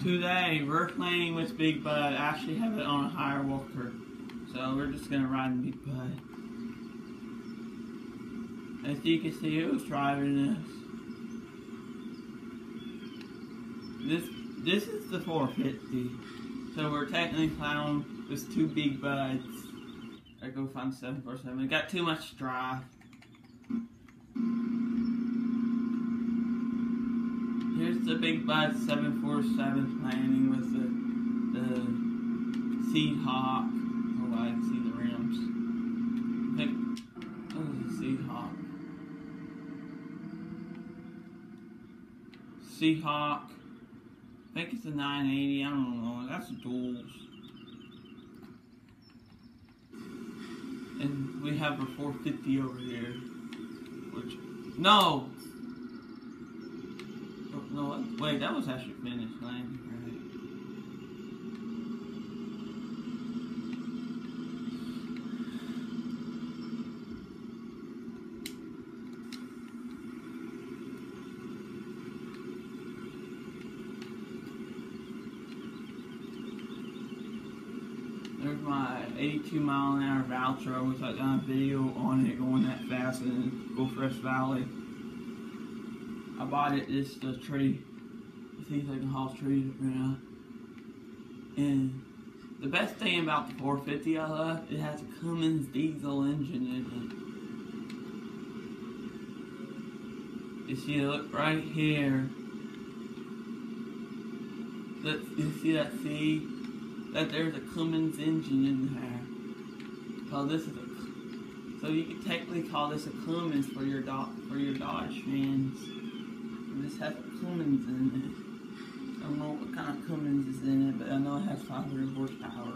Today we're playing with Big Bud. I actually have it on a higher walker, so we're just gonna ride Big Bud. As you can see, who's driving this? This is the 450. So we're technically plowing with two Big Buds. I go find the 747. We got too much drive. Here's the Big Bud 747 planning with the Seahawk. Oh, I can see the rims. I think that was a Seahawk. Seahawk. I think it's a 980. I don't know. That's duals. And we have a 450 over here. Which no. No, wait, that was actually finished landing, right? There's my 82 mile an hour Valtra, which I done a video on it going that fast in Gulfrest Valley. I bought it just to tree. See if I can haul trees around. And the best thing about the 450 I love, it has a Cummins diesel engine in it. You see, look right here. You see that? See that there's a Cummins engine in there. So this is so you could technically call this a Cummins for your Dodge fans. This has Cummins in it. I don't know what kind of Cummins is in it, but I know it has 500 horsepower.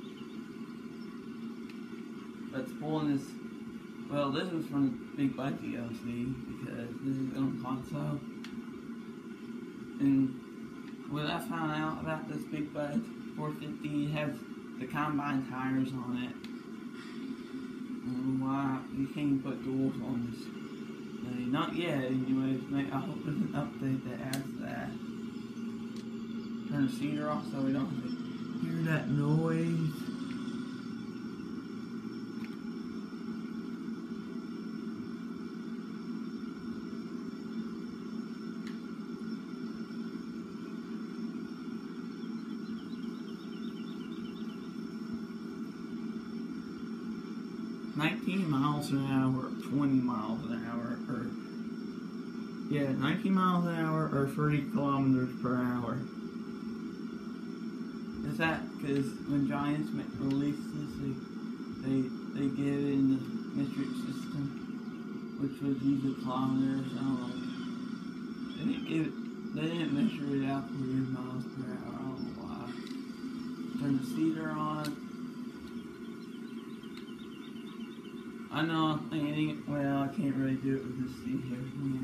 But it's pulling this. Well, this was from the Big Bud DLC because this is on console. And when I found out about this Big Bud 450, it has the combine tires on it. I don't know why you can't put duals on this. Not yet, anyways. I hope there's an update that adds that. Turn the cedar off so we don't have to hear that noise. Miles an hour, 20 miles an hour, or yeah, 19 miles an hour or 30 kilometers per hour. Is that because when Giants release this, they get it in the metric system, which was usually kilometers? I don't know. They didn't measure it out for miles per hour. I don't know why. Turn the cedar on. I know I'm thinking, well, I can't really do it with this seat here.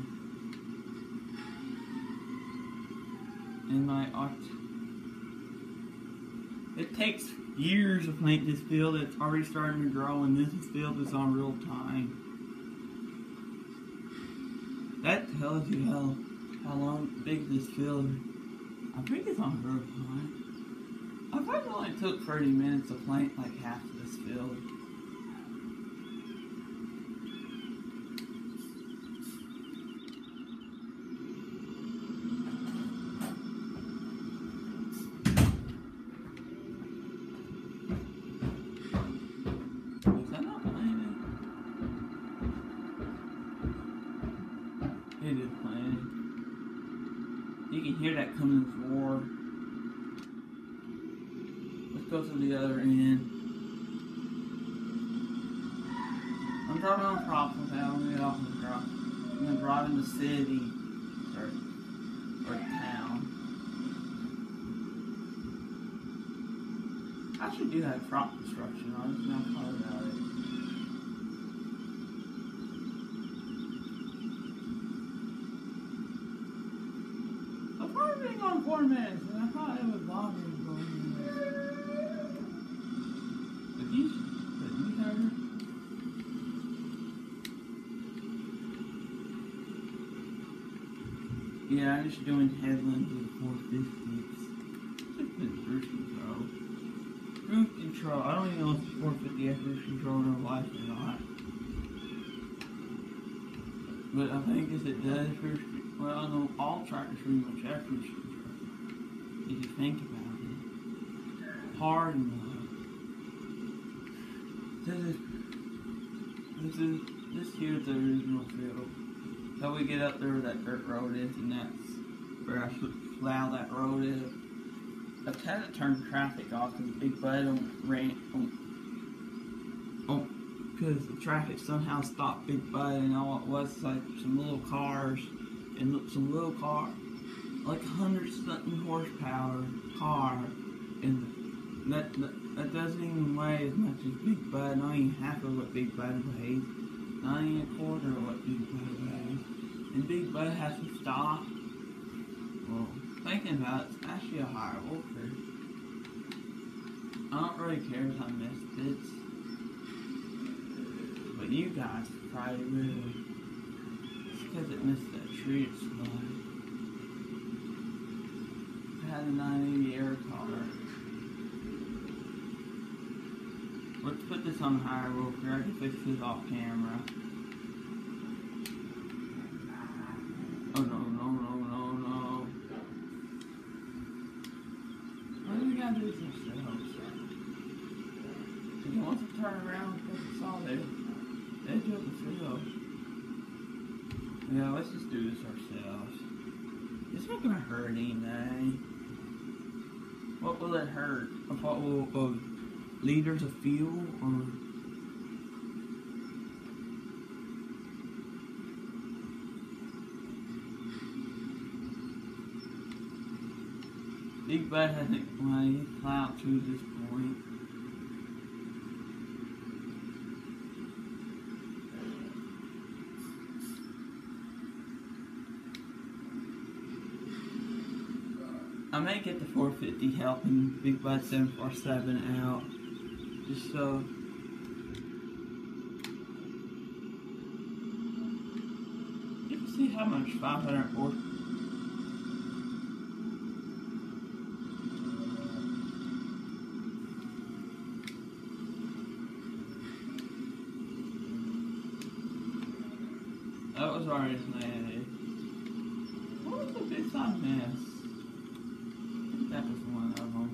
And my art. It takes years to plant this field. It's already starting to grow, and this field is on real time. That tells you how big this field is. I think it's on real time. I thought it only took 30 minutes to plant like half of this field. It is playing. You can hear that Cummins roar. Let's go to the other end. I'm driving on Providence. I'm gonna get off the drop. I'm gonna drive in the city or town. I should do that crop construction. I was not thought about it. On 4 minutes, and I thought it was longer than 4 minutes. But you heard her? Yeah, I'm just doing headlands with 450s. 450 if it's controlling her life or not. But I think as it does cruise, well, I know all tractors pretty much have cruise control. If you think about it. Hard and low. This here's the original field. So we get up there where that dirt road is, and that's where I plow that road is. I've had to turn traffic off because Big Bud because the traffic somehow stopped Big Bud, and all it was like some little cars, like 100-something horsepower car, and that doesn't even weigh as much as Big Bud, not even half of what Big Bud weighs, not even a quarter of what Big Bud weighs, and Big Bud has to stop. Well, thinking about it, it's actually a higher wolfer. I don't really care if I missed it, but you guys probably will. It's because it missed that tree it's flying. It had a 980 air car. Let's put this on higher wolfer. I can fix this off camera. Oh no. Do this ourselves. Because once it turn around, because it's all there, they do it themselves. Yeah, let's just do this ourselves. It's not gonna hurt anything. What will it hurt? What will liters of fuel or? Big Bud hasn't plowed to this point. I may get the 450 helping Big Bud 747 out, just so. You can see how much 504. That was already landed. What was the big time mess? I think that was one of them.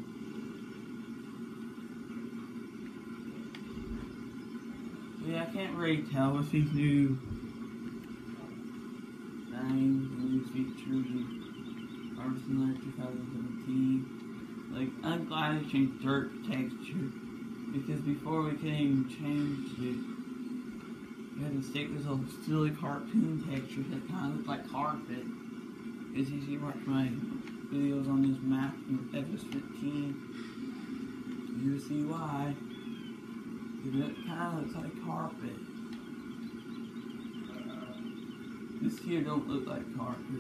Yeah, I can't really tell with these new things, new features of Harvesting Layer 2017. Like, I'm glad they changed dirt texture, because before we couldn't even change it. You had to stick this little silly cartoon texture that kind of looked like carpet. It's easy to watch my videos on this map in FS 15. You'll see why. It kind of looks like carpet. This here don't look like carpet.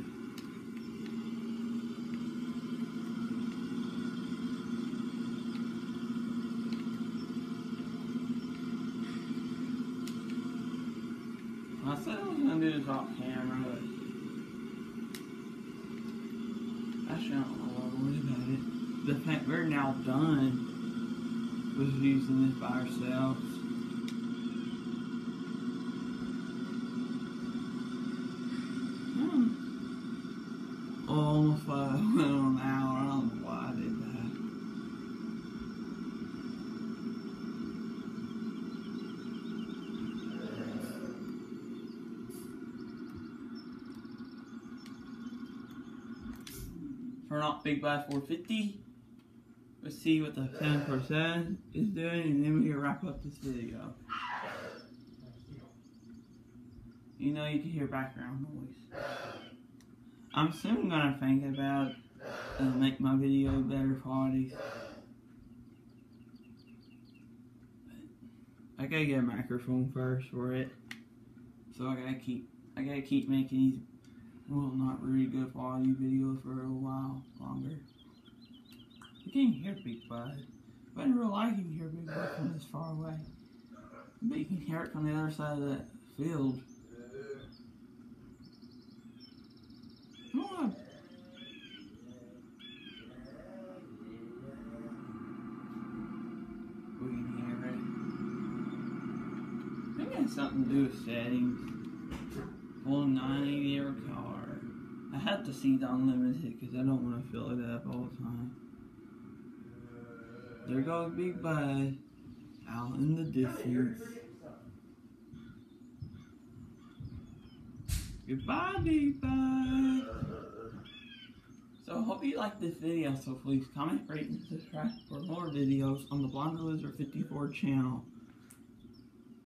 I said I was going to do this off camera, but actually I don't know what I'm worried about it. The fact we're now done with using this by ourselves. Almost went on an hour. I don't know why I did that. Turn off Big Bud 450. Let's see what the 747 is doing, and then we can wrap up this video. You know you can hear background noise. I'm soon gonna think about make my video better quality. I gotta get a microphone first for it, so I gotta keep making these, well, not really good quality videos for a while longer. You can't hear Big Bud, but in real life you can hear Big Bud from this far away. But you can hear it from the other side of that field. Come on. We can hear it. has something to do with settings. Full 980 air car. I have to see the unlimited because I don't want to fill it up all the time. There goes Big Bud out in the distance. Goodbye, Big Bud. So I hope you liked this video. So please comment, rate, and subscribe for more videos on the Blonde Lizard 54 channel.